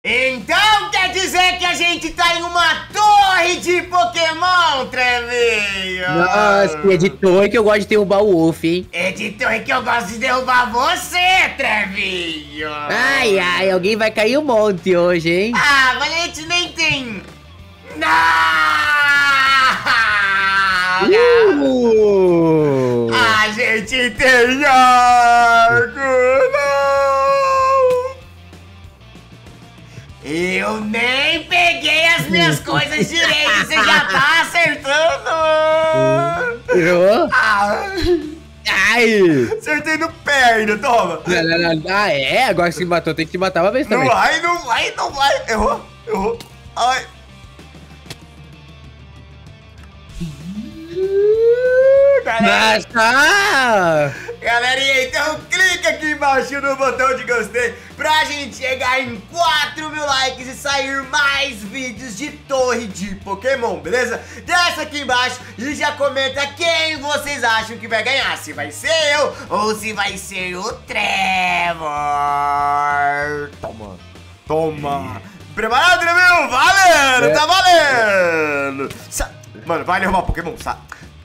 Então quer dizer que a gente tá em uma torre de Pokémon, Trevinho? Nossa, é de torre que eu gosto de derrubar o Wolf, hein? É de torre que eu gosto de derrubar você, Trevinho! Ai, ai, alguém vai cair um monte hoje, hein? Ah, mas a gente nem tem... Não! A gente tem arco, não! Eu nem peguei as minhas coisas direito, você já tá acertando! Errou? Ai! Acertei no pé ainda, toma! Não. Ah, é? Agora que se matou, tem que te matar uma vez também. Não vai! Errou! Ai! Nossa! Galerinha, então clica aqui embaixo no botão de gostei pra gente chegar em 4.000 likes e sair mais vídeos de torre de Pokémon, beleza? Desce aqui embaixo e já comenta quem vocês acham que vai ganhar, se vai ser eu ou se vai ser o Trevor. Toma! Preparado, meu? Valendo, tá valendo! Mano, vai derrubar o Pokémon, sai!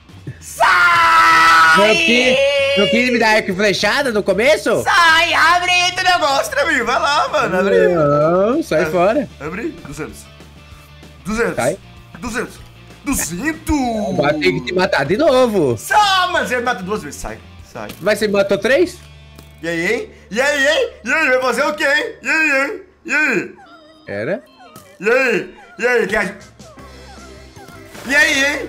Não quis me dar arco e flechada no começo? Sai, abre aí teu negócio, Trevinho. Vai lá, mano, abre aí. Não, sai fora. Abre aí, 200. Sai. 200. Vai ter que te matar de novo. Só, mano, você me mata 2 vezes, sai. Mas você me matou 3? E aí, hein? E aí, vai fazer o quê, hein? E aí? Era? E aí, quer... E aí, hein?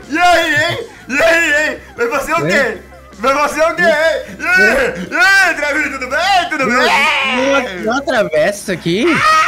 Vai fazer o quê? hein? E aí, Trevinho, tudo bem? Não atravessa isso aqui?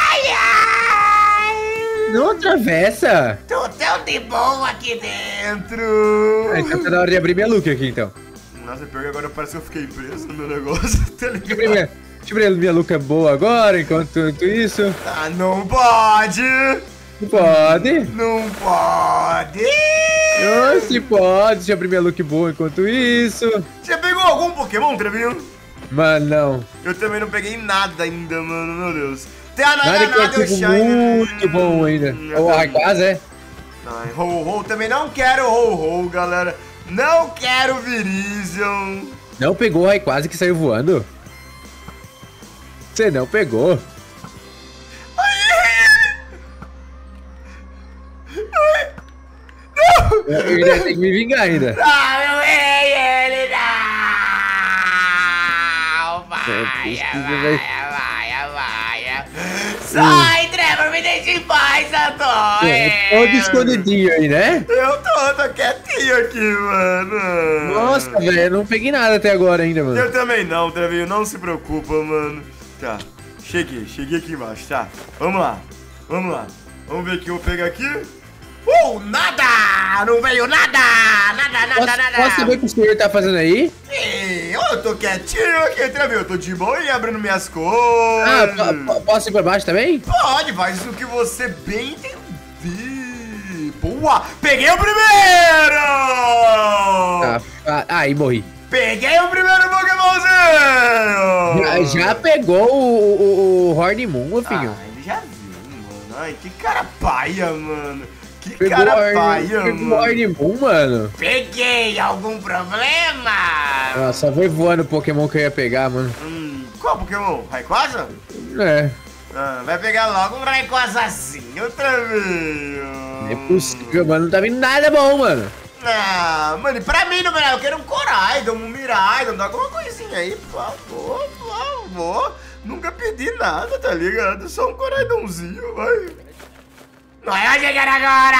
Não atravessa. Tô tão de boa aqui dentro. Então tá na hora de abrir minha look aqui, então. Nossa, pior que agora parece que eu fiquei preso no meu negócio, tá ligado? Deixa eu ver minha look é boa agora, enquanto isso. Ah, não pode! Não pode? Não pode! Se pode, deixa eu abrir minha look boa enquanto isso. Você pegou algum Pokémon, Trevinho? Mano, não. Eu também não peguei nada ainda, mano, meu Deus. Tem a Nada que é tipo muito bom ainda. Ou a casa, é? Ho-Ho, também não quero Ho-Ho, galera. Não quero Virizion. Não pegou o Rayquaza que saiu voando? Você não pegou. Eu ainda tenho que me vingar ainda. Não, eu errei ele, não! Vai. Sai, Trevor, me deixa em paz, Antônio! Todo escondidinho aí, né? Eu tô quietinho aqui, mano. Nossa, velho, eu não peguei nada até agora ainda, mano. Eu também não, Trevinho, não se preocupa, mano. Tá, cheguei aqui embaixo, tá? Vamos lá. Vamos ver o que eu vou pegar aqui. Nada! Não veio nada! Nada! Posso saber o que o senhor tá fazendo aí? Eu tô quietinho aqui, Trevinho. Eu tô de boa e abrindo minhas coisas. Posso ir pra baixo também? Pode, faz o que você bem entender. Boa! Peguei o primeiro! Aí morri. Peguei o primeiro Pokémonzinho! Já pegou o Hornemon, meu filho. Ele já viu, mano. Ai, que cara paia, mano. Pegou o Hornemon, mano. Peguei! Algum problema? Nossa, foi voando o Pokémon que eu ia pegar, mano. Qual Pokémon? Rayquaza? É. Vai pegar logo um Rayquazazinho, Trevinho. É possível, mano. Não tá vindo nada bom, mano. Mano, e pra mim, não, eu quero um Koraidon, um Miraidon, dá alguma coisinha aí, por favor. Nunca pedi nada, tá ligado? Só um Koraidonzinho, vai. Não vai chegar agora!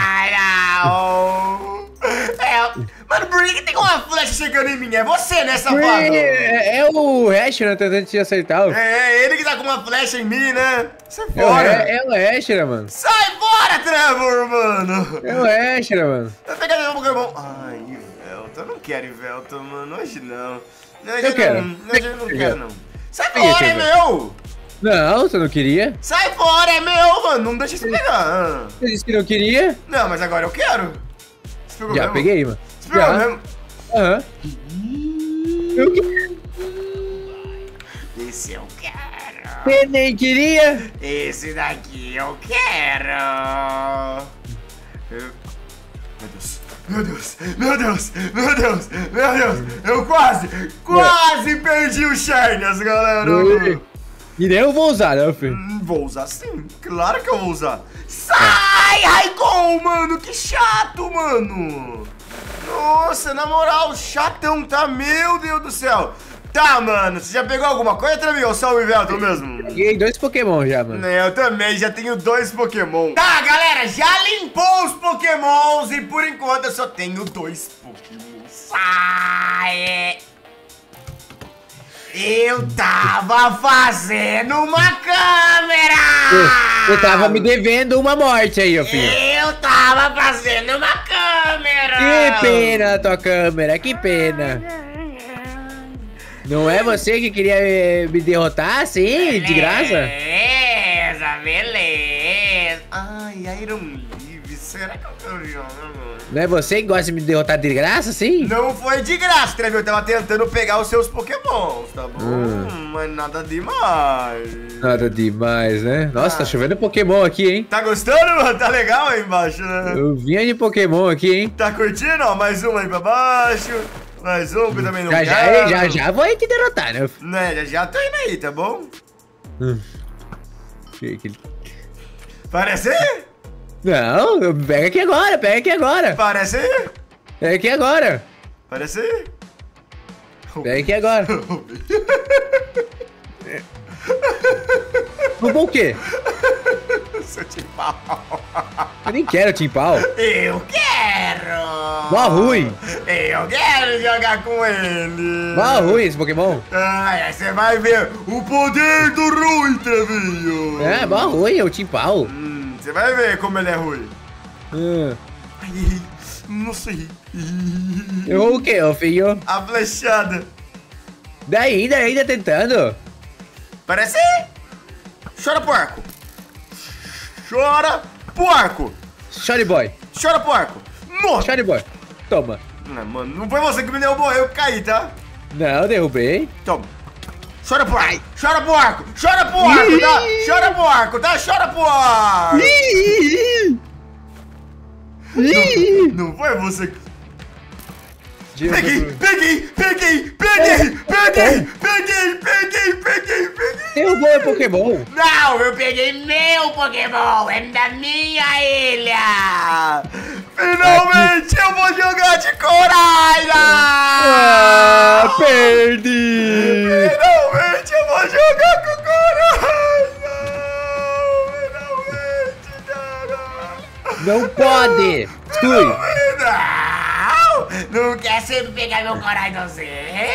Não! Mano, por que tem uma flecha chegando em mim? É você, né, safado? É o Reshiram tentando te acertar. É ele que tá com uma flecha em mim, né? Sai fora! É o Reshiram, mano. Sai fora, Trevor, mano! É o Reshiram, mano. Vai pegar meu Pokémon. Ai, Yveltal. Eu não quero Yveltal, mano. Hoje não. Eu quero. Hoje eu não quero, não. Sai fora, é meu! Não, você não queria? Sai fora, é meu, mano. Não deixa você pegar. Você disse que não queria? Não, mas agora eu quero. Já mesmo? Peguei, mano. Você pegou mesmo? Aham. Eu quero. Esse eu quero. Você nem queria? Esse daqui eu quero. Meu Deus, meu Deus, meu Deus, meu Deus. Eu quase perdi o Shardas, galera. E nem eu vou usar, né, filho? Vou usar sim, claro que eu vou usar. Sai, Raikon, mano, que chato, mano. Nossa, na moral, chatão, tá? Meu Deus do céu. Tá, mano, você já pegou alguma coisa, Travinho? Ou só o Ivelton mesmo? Peguei 2 Pokémon já, mano. Eu também, já tenho 2 Pokémon. Tá, galera, já limpou os Pokémons e por enquanto eu só tenho 2 Pokémon. Sai! Eu tava fazendo uma câmera! Eu tava me devendo uma morte aí, ó, filho. Eu tava fazendo uma câmera! Que pena a tua câmera, que pena. Não é você que queria me derrotar, assim, de graça? Beleza, beleza. Ai, Iron Leaf, será que eu tô jogando? Não é você que gosta de me derrotar de graça, assim? Não foi de graça, Trevor. Eu tava tentando pegar os seus Pokémons, tá bom? Mas nada demais. Nada demais, né? Nossa, tá chovendo Pokémon aqui, hein? Tá gostando, mano? Tá legal aí embaixo, né? Eu vinha de Pokémon aqui, hein? Tá curtindo? Ó, mais um aí pra baixo. Mais um que eu também não quero. Já vou aí te derrotar, né? Né, já tô indo aí, tá bom? Parece? Não, pega aqui agora, pega aqui agora. Parece? Pega aqui agora. Parece? Pega aqui agora. Roubou o quê? Seu Timpau. Eu nem quero Timpau. Eu quero. Mó ruim. Eu quero jogar com ele. Mó ruim esse Pokémon. Ai, você vai ver o poder do Rui, Trevinho. É, mó ruim, é o Timpau. Você vai ver como ele é ruim. Ai, não sei. Errou o quê, ô filho? A flechada. Daí, ainda tentando. Parece? Chora, porco. Chora, porco. Shiny Boy. Chora, porco. Nossa. Shiny Boy. Toma. Não, mano, não foi você que me derrubou, eu caí, tá? Não, derrubei. Toma. Chora, porco. Chora, porco. Chora, porco, tá? Chora, porco, tá? Chora, porco. Não foi você que... Peguei. Derrubou o Pokémon. Não, eu peguei meu Pokémon, é da minha ilha. Finalmente eu vou jogar de Coraina. Perdi. Finalmente eu vou jogar com Coraina. Finalmente, cara. Não pode. Fui. Não quer sempre pegar meu Coraidãozinho?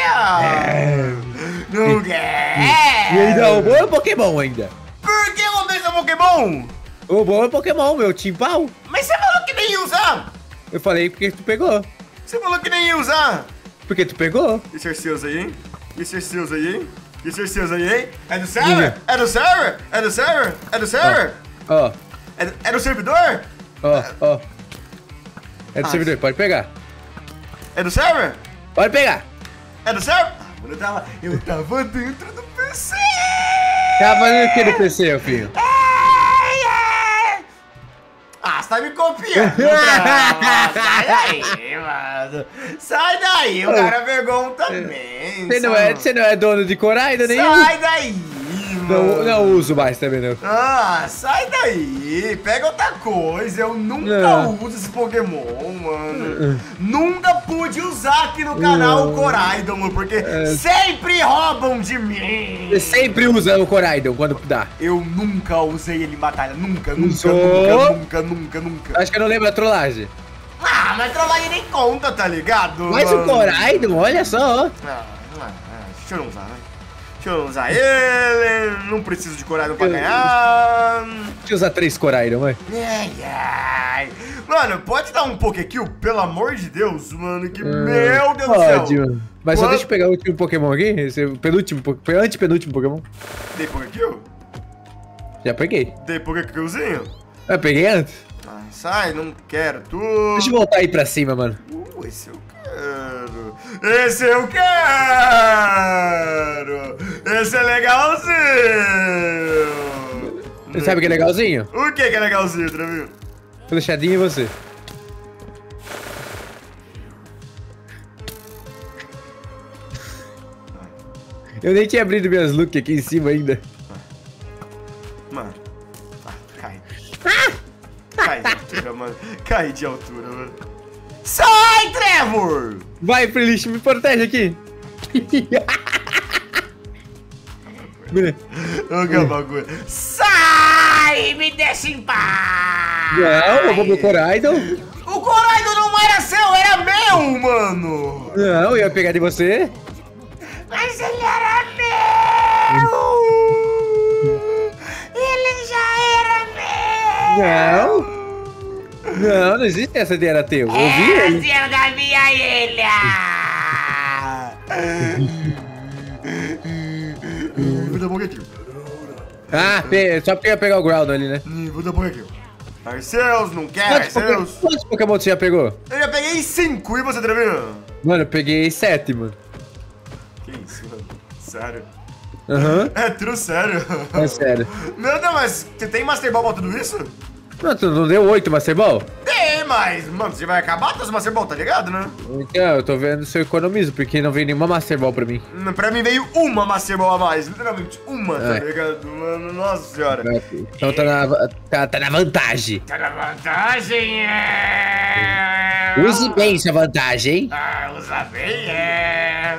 Não quer? E ainda roubou o Pokémon ainda. Por que roubei seu Pokémon? Roubou o Pokémon, meu Timpau. Mas você falou que nem ia usar. Eu falei porque tu pegou. Você falou que nem ia usar. Porque tu pegou. Isso é seus aí, hein? Isso é seus aí, hein? Isso é seus aí, hein? É do server? É do server? É do server? É do server? Ó. É do servidor? Ó. É do servidor, pode pegar. É do server? Pode pegar. É do server? Eu tava dentro do PC! Tá fazendo o que no PC, meu filho? Ah, você tá me copiando! Sai daí, mano! Sai daí, o cara pegou um também! Você não é dono de Coraida nenhum? Sai daí, mano! Não uso mais também, não. Ah, sai daí! Pega outra coisa! Eu nunca uso esse Pokémon, mano! Nunca pude usar aqui no canal o Coraidon, mano, porque sempre roubam de mim! Você sempre usa o Coraidon quando dá. Eu nunca usei ele em batalha, nunca. Acho que eu não lembro a trollagem. Ah, mas trollagem nem conta, tá ligado? Mas o Coraidon, olha só. Deixa eu não usar, né? Deixa eu usar ele, não preciso de Coraidon pra ganhar. Deixa eu usar 3 Coraidon, vai. Mano, pode dar um Pokékill, pelo amor de Deus, mano, que meu Deus do céu. Pode, mano. Mas só deixa eu pegar o último Pokémon aqui, esse antepenúltimo Pokémon. Dei Pokékill? Já peguei. Dei Pokekillzinho? Eu peguei antes. Ai, sai, não quero tu. Deixa eu voltar aí pra cima, mano. Esse eu quero. Esse eu quero. Esse é legalzinho. Você sabe o que é legalzinho? O que é legalzinho, Trevinho? Flechadinha em você. Eu nem tinha abrido minhas looks aqui em cima ainda. Mano. Cai. Cai de altura, mano. Cai de altura, mano. Sai, Trevor! Vai, playlist, me protege aqui. Ô, que bagulho. Sai! Me deixa em paz! Não, eu vou pro Coraidon. O Coraidon não era seu, era meu, mano! Não, eu ia pegar de você. Mas ele era meu! Ele já era meu! Não existe essa de era teu. Eu vi ele. Eu da minha ilha! Vou dar um pouquinho. Ah, só porque ia pegar o Groudon ali, né? Vou dar um pouquinho. Arceus, não quer Arceus? Quantos Pokémon você já pegou? Eu já peguei 5, e você, Trevinho? Mano, eu peguei 7, mano. Que isso, mano? Sério? Aham. É tudo sério? É sério. Meu Deus, mas você tem Master Ball pra tudo isso? Não, tu não deu 8 Master Ball? Tem, mas, mano, você vai acabar com os Master Ball, tá ligado, né? Então, eu tô vendo se eu economizo, porque não veio nenhuma Master Ball pra mim. Pra mim veio uma Master Ball a mais, literalmente uma, tá É. ligado, mano? Nossa senhora. Então tá na vantagem. Tá na vantagem, é... Use bem essa vantagem, hein? Ah, usa bem, é...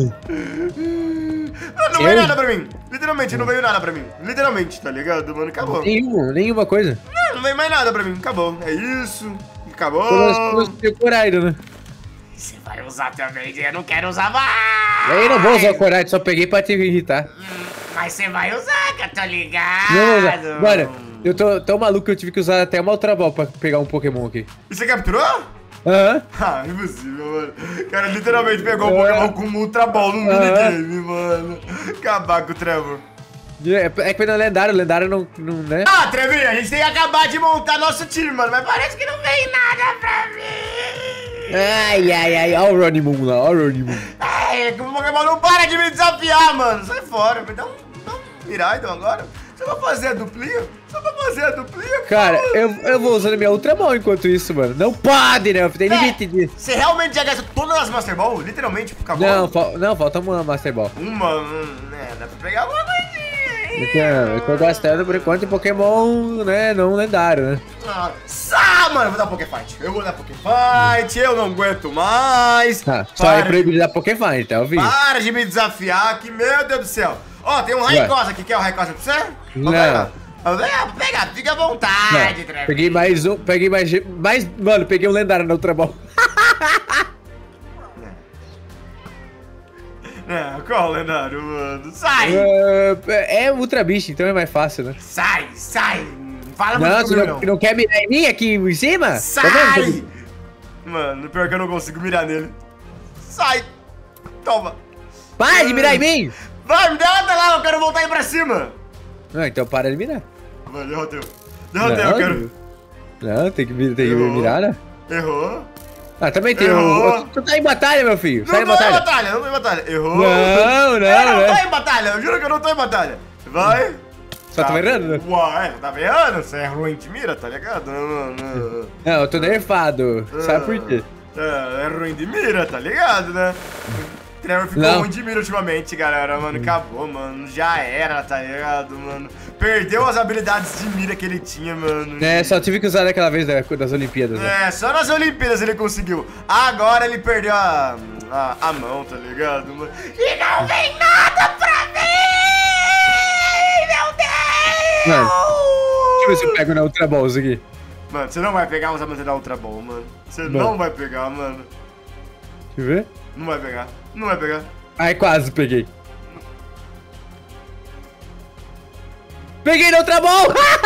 Não veio nada pra mim. Literalmente, não veio nada pra mim. Literalmente, tá ligado, mano? Acabou. Nenhuma coisa. Não veio mais nada pra mim. Acabou. É isso. Acabou. Pelo Coraidon, né? Você vai usar também, eu não quero usar mais. Eu não vou usar o Coraidon, só peguei pra te irritar. Mas você vai usar, que eu tô ligado. Não vou usar. Mano, eu tô tão maluco que eu tive que usar até uma Ultra Ball pra pegar um Pokémon aqui. E você capturou? Aham. Ah, impossível, mano. O cara literalmente pegou o Pokémon com um Ultra Ball no minigame, mano. Acabar com o Trevor. É que foi no lendário, o lendário não, né? Ah, Trevinho, a gente tem que acabar de montar nosso time, mano. Mas parece que não veio nada pra mim. Ai, ó o Ronnie Moon lá, ó o Ronnie Moon. Ai, o Pokémon não para de me desafiar, mano. Sai fora, me dá um Miraidon agora. Só pra fazer a duplinha? Cara, eu vou usando minha Ultra Ball enquanto isso, mano. Não pode, né? Tem limite disso. Você realmente já gastou todas as Master Ball? Literalmente, acabou? Não, falta uma Master Ball. Dá pra pegar alguma coisinha aí. Então, eu tô gastando por enquanto em Pokémon, né, não lendário, né? Mano, eu vou dar Pokéfight. Eu não aguento mais. Tá, só é proibido dar Pokéfight, tá ouvindo? Para de me desafiar, que meu Deus do céu. Ó, tem um Rayquaza aqui, quer o Rayquaza pra você? Não. Vou pegar, fica à vontade, Trevor. Peguei mais um, mano, peguei um lendário na Ultra Ball. Qual lendário, mano? Sai! É Ultra Beast, então é mais fácil, né? Sai! Fala não, muito você não quer mirar em mim aqui em cima? Sai! Tá vendo? Mano, pior que eu não consigo mirar nele. Sai! Toma! Para de mirar em mim! Vai, me derrota lá, eu quero voltar aí pra cima! Não, então para de mirar. Mano, derrotei, eu quero. Não, tem que mirar, né? Errou. Ah, também tem Tu tá em batalha, meu filho. Não tô em batalha. Errou. Não, eu não tô em batalha, eu juro que eu não tô em batalha. Vai. Só tá errando, né? Ué, tá errando? Você é ruim de mira, tá ligado? Não, eu tô nerfado. Sabe por quê? É ruim de mira, tá ligado, né? O Trevor ficou ruim de mira ultimamente, galera, mano. Acabou, mano. Já era, tá ligado, mano? Perdeu as habilidades de mira que ele tinha, mano. É, só tive que usar daquela vez das Olimpíadas, né? É, só nas Olimpíadas ele conseguiu. Agora ele perdeu a mão, tá ligado, mano? E não vem nada pra mim! Meu Deus! Mano, deixa eu ver se eu pego na Ultra Balls aqui. Mano, você não vai pegar uma manter da Ultra Ball, mano. Você não vai pegar, mano. Deixa eu ver. Não vai pegar. Ai, quase peguei. Peguei na Ultra Ball!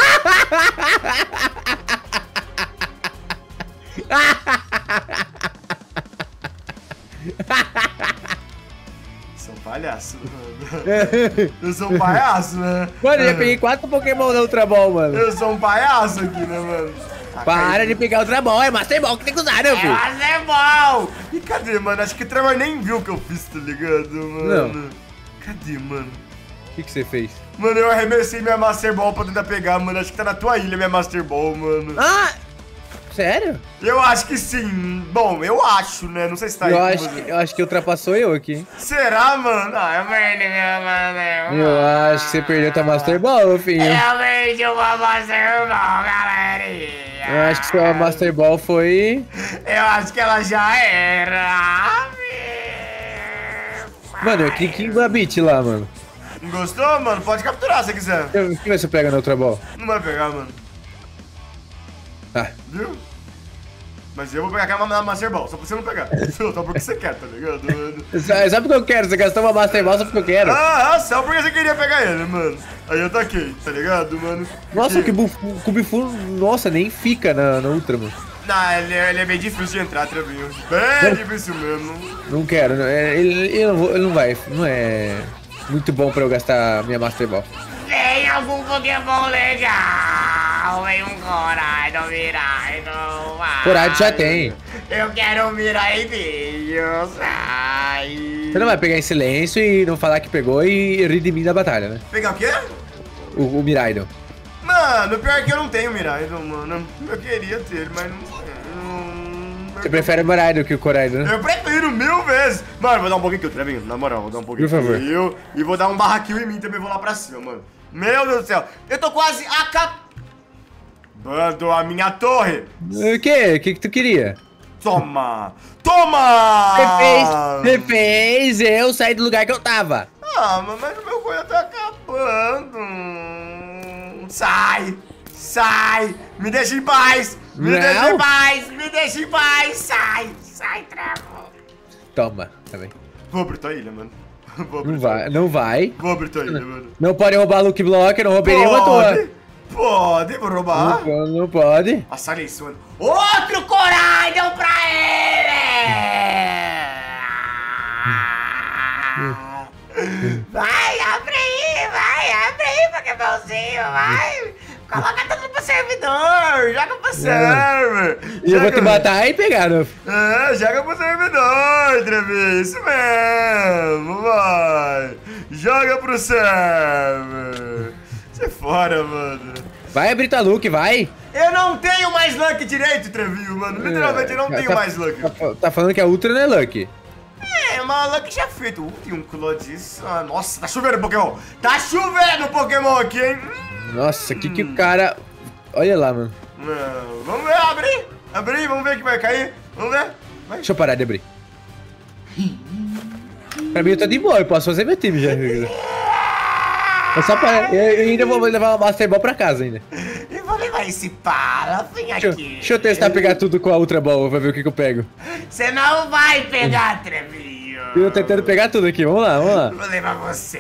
Sou um palhaço, mano. Eu sou um palhaço, né? Mano, eu já peguei 4 Pokémon na Ultra Ball, mano. Eu sou um palhaço aqui, né, mano? Para de pegar Ultra Ball, é Master Ball que tem que usar, meu filho. Master Ball! E cadê, mano? Acho que o Trevor nem viu o que eu fiz, tá ligado, mano? Não. Cadê, mano? O que você fez? Mano, eu arremessei minha Master Ball pra tentar pegar, mano. Acho que tá na tua ilha, minha Master Ball, mano. Ah! Sério? Eu acho que sim. Bom, eu acho, né? Não sei se tá aí com você. Eu acho que ultrapassou eu aqui. Será, mano? Ah, eu perdi minha Master Ball. Eu acho que você perdeu tua Master Ball, filho. Eu perdi uma Master Ball, galerinha. Eu acho que sua Master Ball foi... Eu acho que ela já era. Mano, eu cliquei em Babit lá, mano. Gostou, mano? Pode capturar se quiser. Deixa eu ver se eu pego na Ultra Ball. Não vai pegar, mano. Ah. Viu? Mas eu vou pegar aquela Master Ball, só pra você não pegar. Só porque você quer, tá ligado, mano? Só porque eu quero, você gastou uma Master Ball só porque eu quero. Só porque você queria pegar ele, mano. Aí eu taquei, tá ligado, mano? Nossa, o Kubifu, nossa, nem fica na Ultra, mano. Não, ele é bem difícil de entrar, Trevinho. Bem difícil mesmo. Não quero, ele não vai, não é muito bom pra eu gastar minha Master Ball. Vem algum Pokémon legal, vem um Coraidon, Miraidon, vai. Coraidon já tem. Eu quero um Miraidinho, sai. Você não vai pegar em silêncio e não falar que pegou e rir de mim da batalha, né? Pegar o quê? O Miraidon. Mano, pior que eu não tenho Miraidon, mano. Eu queria ter, mas não tenho. Você prefere o Miraidon que o Coraidon, né? Eu prefiro 1000 vezes. Mano, vou dar um pouquinho aqui, Trevinho. Na moral, vou dar um pouquinho. Por favor. E vou dar um barraquinho em mim também, vou lá pra cima, mano. Meu Deus do céu. Eu tô quase acabando a minha torre. O quê? O que tu queria? Toma! Toma! Você fez eu sair do lugar que eu tava. Ah, mas o meu coisa tá acabando. Sai! Sai! Me deixa em paz! Me deixa em paz! Me deixa em paz! Sai! Sai, Trevor! Toma, tá bem. Vou abrir tua ilha, mano. Não vai. Vou abrir tua ilha, mano. Não pode roubar Lucky Block, eu não roubei nenhuma tua. Pode, vou roubar. Não pode. Nossa, olha isso, mano. Outro Coraidon pra ele! Vai, abre aí, Pokémonzinho, vai! Coloca tudo pro servidor, joga pro server! E eu vou te matar e pegar, né? Joga pro servidor, Trevi, isso mesmo, vai! Joga pro server! Sai fora, mano! Vai abrir tua Lucky, vai! Eu não tenho mais Lucky direito, Trevinho, mano! Literalmente eu não tenho mais Lucky! Tá falando que a Ultra não é Lucky? É, uma Lucky já feito. Tem um Clodis. Nossa, tá chovendo Pokémon! Tá chovendo Pokémon aqui, hein? Nossa, que o cara... Olha lá, mano. Vamos ver, abrir, vamos ver o que vai cair. Vamos ver. Vai. Deixa eu parar de abrir. Pra mim eu tô de boa, eu posso fazer meu time já. É só pra... Eu ainda vou levar uma Master Ball pra casa ainda. Eu vou levar esse pala, vem aqui. Deixa eu testar pegar tudo com a Ultra Ball, pra ver o que eu pego. Você não vai pegar, Trevinho. Eu tô tentando pegar tudo aqui, vamos lá. Vou levar você.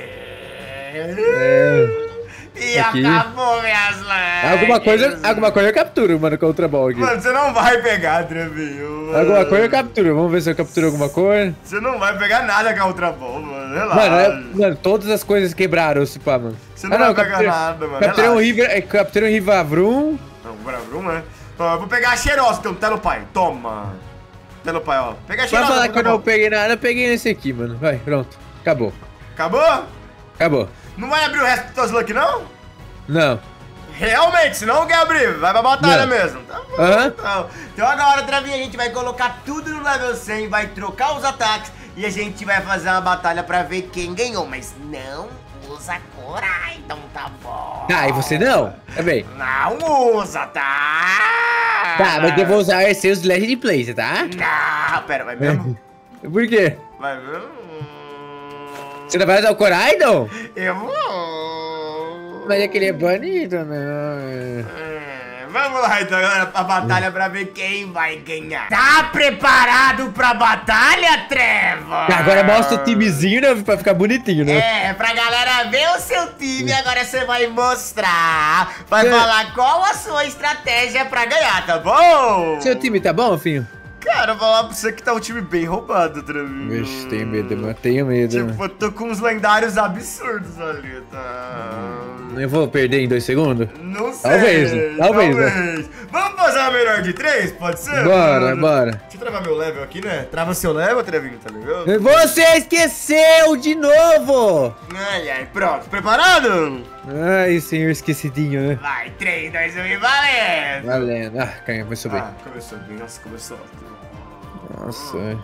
E aqui. acabou minhas lances. Alguma coisa eu capturo, mano, com a Ultra Ball aqui. Mano, você não vai pegar, Trevinho. Alguma coisa eu capturo, vamos ver se eu capturo alguma cor. Você não vai pegar nada com a Ultra Ball, mano, relaxa. Mano, todas as coisas quebraram, se pá, mano. Você não vai pegar nada, mano, capturei um Rivavrum. Não, o Bravrum, né? Ó, eu vou pegar a Cheirosa, então, tá no pai, toma. Tá no pai, ó. Pega a Cheirosa. Vai falar que eu não peguei nada, eu peguei nesse aqui, mano. Vai, pronto. Acabou. Acabou? Não vai abrir o resto dos teus Lucky, não? Não. Realmente, senão não quer abrir, vai pra batalha mesmo. Tá bom, então agora, Trevinho, a gente vai colocar tudo no level 100, vai trocar os ataques e a gente vai fazer uma batalha pra ver quem ganhou, mas não usa Coraidon, tá bom? Ah, e você não? Também. Não usa, tá? Tá, mas eu vou usar os seus Legend Place, tá? Não, pera, vai mesmo? Por quê? Vai mesmo? Você não vai usar o Coraidon? Eu vou. Mas aquele é bonito, né? Vamos lá então, galera, pra batalha pra ver quem vai ganhar. Tá preparado pra batalha, Trevor? Agora mostra o timezinho, né? Pra ficar bonitinho, né? É, pra galera ver o seu time, agora você vai mostrar. Vai falar qual a sua estratégia pra ganhar, tá bom? Seu time tá bom, filho? Cara, eu vou falar pra você que tá um time bem roubado, Trevinho. Vixe, tenho medo, mano. Tenho medo. Tipo, eu tô com uns lendários absurdos ali, tá? Eu vou perder em 2 segundos? Não sei. Talvez. Vamos fazer uma melhor de 3? Pode ser? Bora, mano? bora. Deixa eu travar meu level aqui, né? Trava seu level, Trevinho, tá ligado? Você esqueceu de novo! Ai, ai, pronto. Preparado? Ai, senhor esquecidinho, né? Vai, 3, 2, 1 e valendo! Valendo. Ah, canha, começou bem. Ah, começou bem. Nossa, começou. Nossa, é.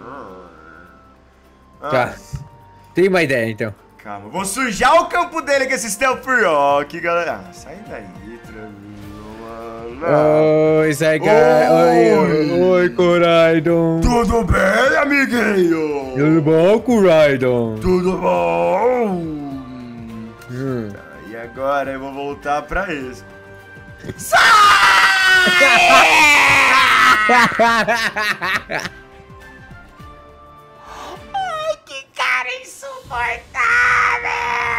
Ah, Tá. Tem uma ideia, então. calma, vou sujar o campo dele com esse Stealth Rock, galera. Ah, sai daí, Trevinho, mano. Oi, Zygar. Oi, Coraidon. Tudo bem, amiguinho? Tudo bom, Coraidon? Tudo bom? E agora eu vou voltar pra isso. Sai! Ai, que cara insuportável!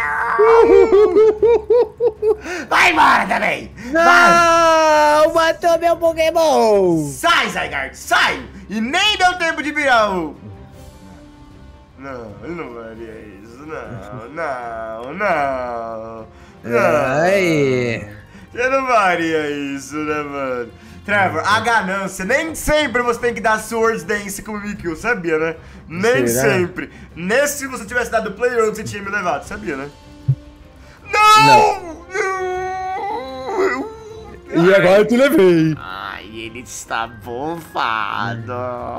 Vai embora também! Vai! Não! Matou meu Pokémon! Sai, Zygarde, sai! E nem deu tempo de virar o... Não, ele não faria isso, não. Ai. Você não faria isso, né, mano? Trevor, a ganância, nem sempre você tem que dar Swords Dance como Mikio, sabia, né? Nem Será? sempre. Nesse, se você tivesse dado Play Road, você tinha me levado, sabia, né? Não! E agora eu te levei. Ai, ele está bufado.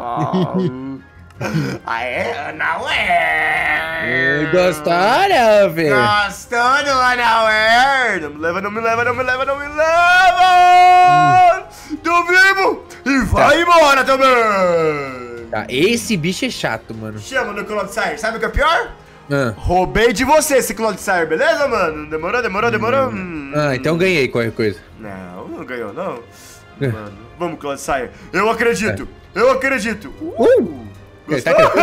Ah, é? Não é? Gostaram, velho? Gostando, Anauer? Não me leva, não me leva, não me leva, não me leva! Tô vivo! E vai embora também! Tá, esse bicho é chato, mano. Chama no Clodsire, sabe o que é pior? Ah, Roubei de você esse Clodsire, beleza, mano? Demorou? então ganhei qualquer coisa. Não ganhou, não. Mano, vamos, Clodsire. Eu acredito, eu acredito. Ele tá Gostou?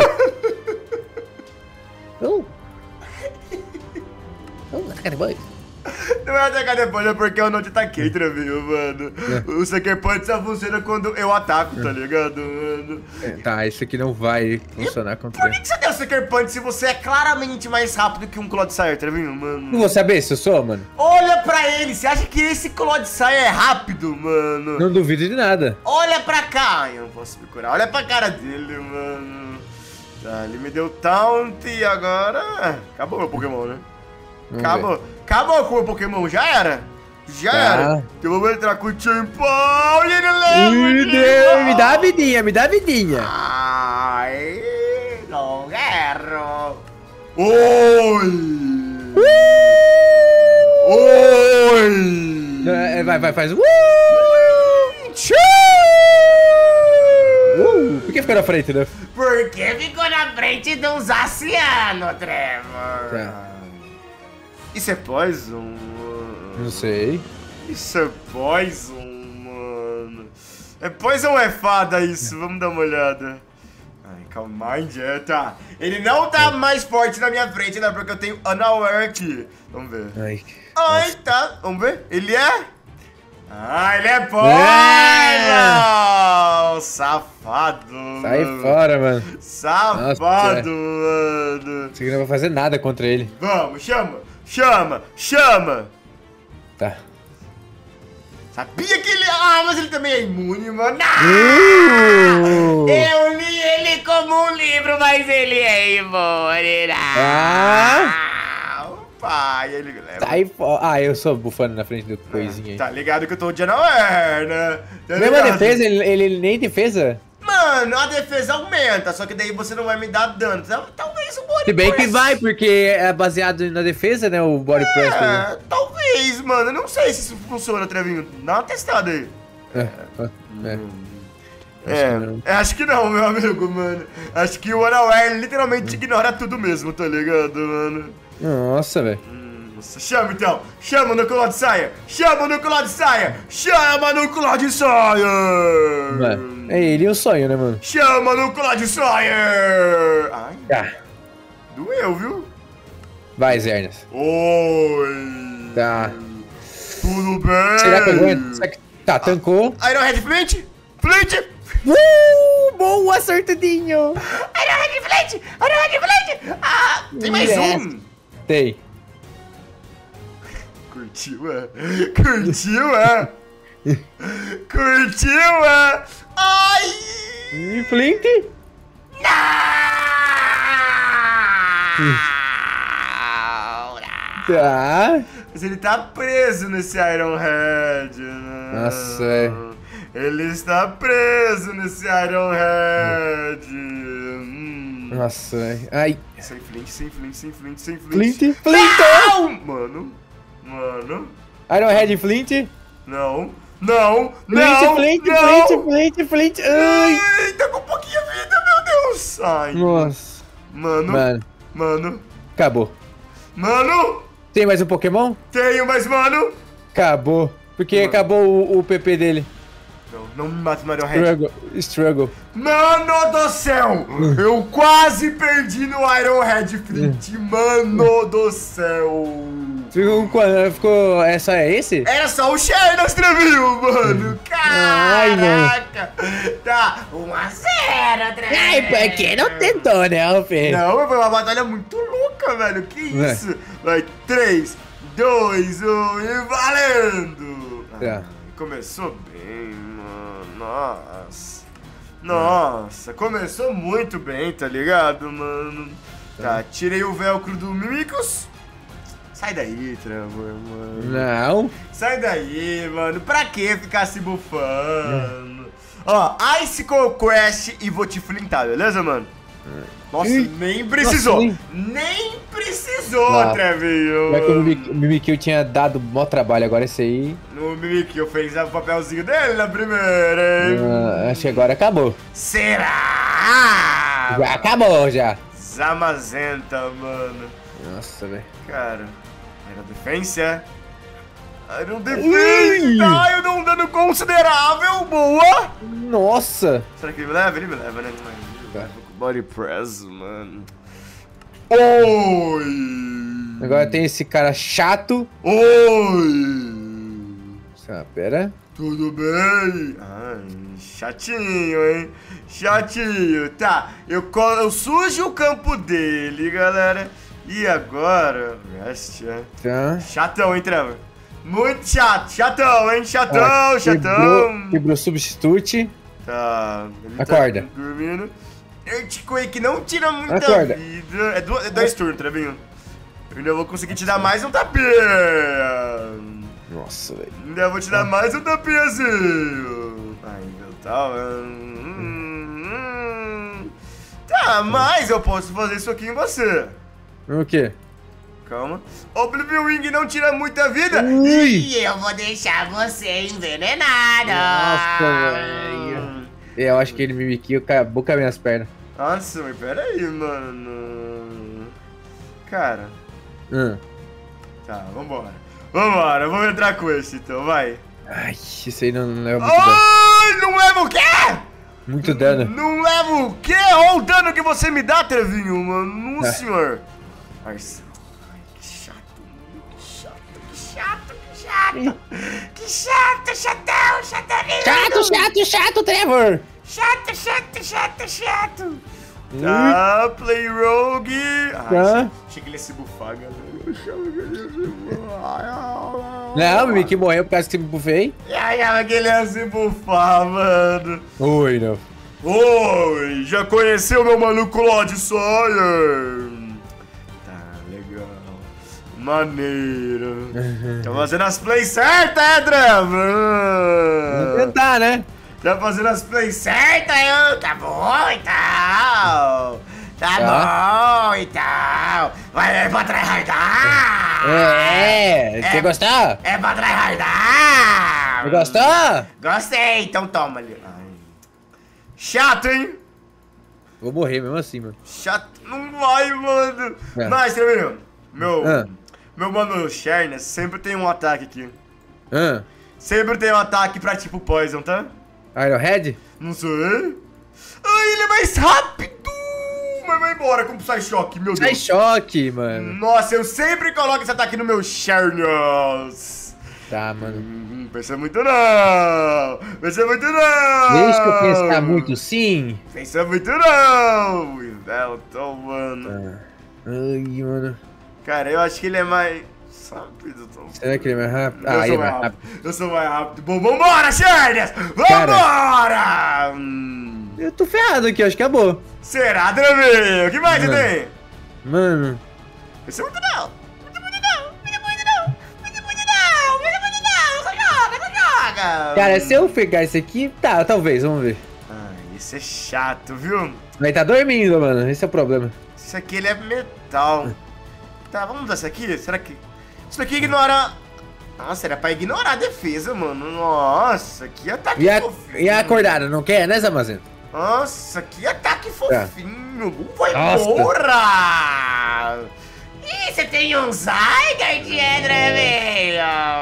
Cara, boy. Não vai atacar depois, é porque eu não te ataquei, Trevinho, mano. O Sucker Punch só funciona quando eu ataco, tá ligado, mano? Tá, isso aqui não vai funcionar contra Por ele. que você deu Sucker Punch se você é claramente mais rápido que um Clodsire, Trevinho, Não mano? vou saber se eu sou, mano. Olha pra ele, você acha que esse Clodsire é rápido, mano? Não duvido de nada. Olha pra cá, eu não posso me curar. Olha pra cara dele, mano. Tá, ele me deu taunt e agora... Acabou meu Pokémon, né? Acabou com o meu Pokémon, já era. Já era. Eu vou entrar com o Timpão e ele leva. Me dá a vidinha, me dá a vidinha. Ai, não quero. Oi. Oi. Vai, faz. Por que ficou na frente, né? Porque ficou na frente de um Zaciano, Trevor. Tá. Isso é Poison? Não sei. Isso é Poison, mano. É Poison ou é fada isso? Vamos dar uma olhada. Ai, Calm Mind, tá. Ele não tá mais forte na minha frente, né? Porque eu tenho Unaware aqui. Vamos ver. Ai, tá. Vamos ver. Ele é? Ah, ele é Poison! Safado, Sai mano. fora, mano. Safado, mano. Isso aqui não vai fazer nada contra ele. Vamos, chama. Tá. Sabia que ele... Ah, mas ele também é imune, mano. Eu li ele como um livro, mas ele é imune. Pai, ele leva. Sai fora. Eu sou bufando na frente do coisinha aí. Tá ligado que eu tô de Unaware, né? Tá Mesmo a ligado? defesa, ele nem defesa? Mano, a defesa aumenta, só que daí você não vai me dar dano. Talvez o Body Se bem que Press. vai, porque é baseado na defesa, né? O Body Press. Né? Talvez, mano. Eu não sei se isso funciona, Trevinho. Dá uma testada aí. Acho que não, meu amigo, mano. Acho que o Unaware literalmente ignora tudo mesmo, tá ligado, mano? Nossa, velho. Nossa, chama então! Chama no Clodsire! Chama no Clodsire! Chama no Clodsire! É ele e o sonho, né, mano? Chama no Clodsire! Ai, Tá. doeu, viu? Vai, Zernas. Oi! Tá. Tudo bem? Será que aguenta? Tá, tancou. Iron Head Flint! Flint! Boa, acertadinho! Iron Head Flint! Iron Head Flint! Ah, tem mais um! Tem. Curtiu, é? Curtiu, é? Curtiu, é? Ai! E Flint? Não! Tá. Mas ele tá preso nesse Ironhead, né? Nossa, é. Ele está preso nesse Ironhead. Nossa, velho. Ai. Sem Flint, sem Flint, sem Flint, sem Flint? Flint. Flint! Não! Mano. Ironhead Flint? Não. Não. Flint, Não. Flint, não. Flint. Ai. Ai, tá com pouquinha vida, meu Deus. Ai. Nossa. Mano. Acabou. Mano. Tem mais um Pokémon? Tenho, mas mano. Acabou. Porque acabou o PP dele. Não me mata no Ironhead. Struggle. Mano do céu! Eu quase perdi no Ironhead Flint. Mano do céu. Ficou. Essa é esse? Era só o Shernas, Trevinho, mano. Caraca. Tá, 1-0, Trevinho. Ai, porque não tentou, né, Alfê? Não, foi uma batalha muito louca, velho. Que isso? Vai, 3, 2, 1 e valendo. Tá. Começou bem, mano. Nossa, começou muito bem, tá ligado, mano? Tá, tirei o velcro do Mimikos. Sai daí, Trevor, mano. Não. Sai daí, mano. Pra que ficar se bufando? Ó, Icicle Quest e vou te flintar, beleza, mano? Nossa, nem precisou. Nossa, nem precisou, Trevinho. Como é que o Mimikyu tinha dado mó trabalho, agora esse aí... O Mimikyu fez o papelzinho dele na primeira, hein? Acho que agora acabou. Será? Já acabou, já. Zamazenta, mano. Nossa, velho. Cara, Iron Defense, é? Iron Defense! Tá, eu dou um dano considerável, boa! Nossa! Será que ele me leva? Ele me leva, né? Tá. Body press, mano. Oi! Agora tem esse cara chato. Oi! Pera. Tudo bem? Ai, chatinho, hein? Chatinho. Tá, eu sujo o campo dele, galera. E agora... Rest, é? Tá. Chatão, hein, Trevor? Muito chato. Chatão, hein? Chatão, chatão. Quebrou substitute. Tá. Ele Acorda. Tá dormindo. Earthquake não tira muita Acorda. vida. É dois turnos, Trevinho. Eu ainda vou conseguir te dar mais um tapinha. Nossa, velho. Ainda vou te dar mais um tapinhazinho. Ainda tá. Tá, mas eu posso fazer isso aqui em você. O quê? Calma. Oblivion Wing não tira muita vida. Ui. E eu vou deixar você envenenado. Nossa, velho. Eu acho que ele me Mimikyu acabou com as minhas pernas. Nossa, mas pera aí, mano. Cara. Tá, vambora. Vambora, vamos entrar com esse então, vai. Ai, isso aí não leva muito dano. Ai, não leva o quê? Muito dano. Não leva o quê? Olha o dano que você me dá, Trevinho, mano. Não, senhor. Ai, que chato, que chato, que chato, que chato. Que chato, chatão, chato, Chato, Trevor. Chato. Tá, Play Rogue. Ai, achei que ele ia se bufar, galera. Eu achava que ele ia se bufar. Não, o Mimikyu morreu por causa que me bufei. Eu achava que ele ia se bufar, mano. Oi, não. Oi, já conheceu meu maluco Lord Sawyer? Tá, legal. Maneiro. Tá fazendo as plays certas, é, Trevor? Vamos tentar, né? Tá fazendo as plays certas, eu? Tá bom e tal. Tá bom e tal. Vai pra tryhardar. Você gostou? É pra tryhardar. Gostou? Gostei, então toma ali. Ai. Chato, hein? Vou morrer mesmo assim, mano. Chato, não vai, mano. Mas, Trevinho, meu mano Shernas sempre tem um ataque aqui. Sempre tem um ataque pra tipo Poison, tá? Ironhead? Não sei. Ai, ele é mais rápido! Mas vai embora com o Psyshock, meu Deus. Psyshock, mano. Nossa, eu sempre coloco esse ataque no meu Shernas. Tá, mano. Pensa muito não. Pensa muito não. Deixa eu pensar muito, sim. Pensa muito não. Velton, mano. Ai, mano. Cara, eu acho que ele é mais... Sabido, tô... Será que ele é mais rápido? Eu Ah, sou ele é mais mais rápido. rápido. Eu sou mais rápido. Bom, vambora, Charles! Vambora! Eu tô ferrado aqui, acho que acabou. Será, Draminho? O que mais você tem? Mano. Esse é muito não. Muito não. Só joga. Cara, se eu pegar esse aqui, tá, talvez, vamos ver. Isso é chato, viu? Mas tá dormindo, mano, esse é o problema. Isso aqui ele é metal. Tá, vamos mudar isso aqui? Será que... Isso aqui ignora... Nossa, era pra ignorar a defesa, mano. Nossa, que ataque fofinho. E a acordada, não quer, né, Zamazento? Nossa, que ataque fofinho. Vai Nossa. embora. Ih, você tem um Zygarde, velho?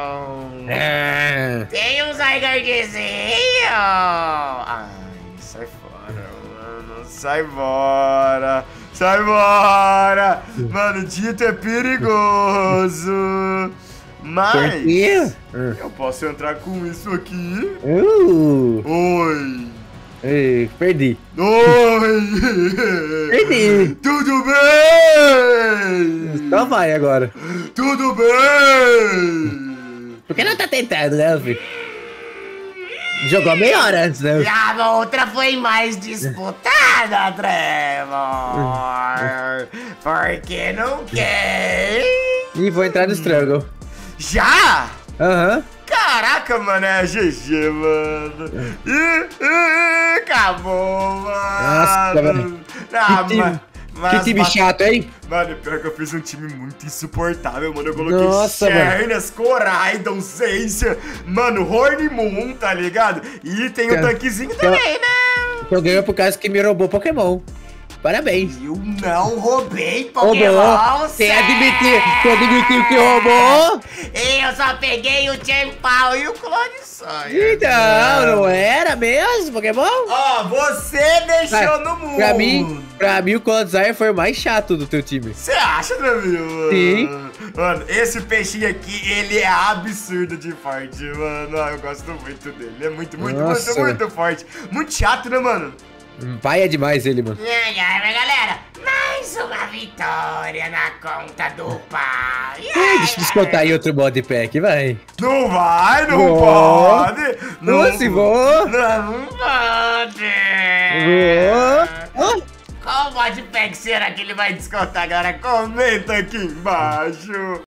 Tem um Zygardezinho. Ai, sai fora, mano. Sai fora. Sai fora. Mano, o Dito é perigoso. Mas eu posso entrar com isso aqui. Oi. Ei, perdi. Oi. Perdi. Tudo bem? Então vai agora. Tudo bem? Por que não tá tentando, né, filho? Jogou meia hora antes, né? E a outra foi mais disputada, Trevor. Porque não quer. Ih, vou entrar no struggle. Já? Aham. Caraca, mano, é GG, mano. Acabou, mano. Nossa, velho. Que time chato, hein? Mano, pior que eu fiz um time muito insuportável, mano. Eu coloquei Nossa, Chernas, Coraidon, Seiya, mano, Hornemon, tá ligado? E tem o tanquezinho também, né? Eu ganhei por causa que me roubou Pokémon. Parabéns. Eu não roubei Pokémon, Você admitiu que roubou? Eu só peguei o Chempal e o Clone Saiyan. Então, não era mesmo Pokémon? Ó, você deixou no mundo. Pra mim o Clone Saiyan foi o mais chato do teu time. Você acha, Draminho? Sim. Mano, esse peixinho aqui, ele é absurdo de forte, mano. Eu gosto muito dele. Ele é muito forte. Muito chato, né, mano? Pai é demais ele, mano. Ai, mas galera, mais uma vitória na conta do pai. Deixa eu descontar aí outro mod pack, vai. Não vai, não pode. Não, vou. Não pode. Vou. Qual mod pack será que ele vai descontar, galera? Comenta aqui embaixo.